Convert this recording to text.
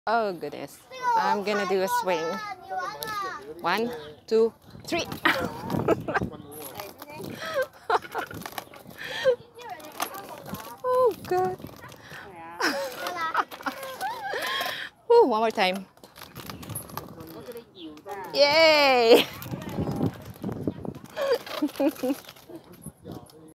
Oh goodness. I'm gonna do a swing. 1, 2, 3. Oh god. Ooh, one more time. Yay!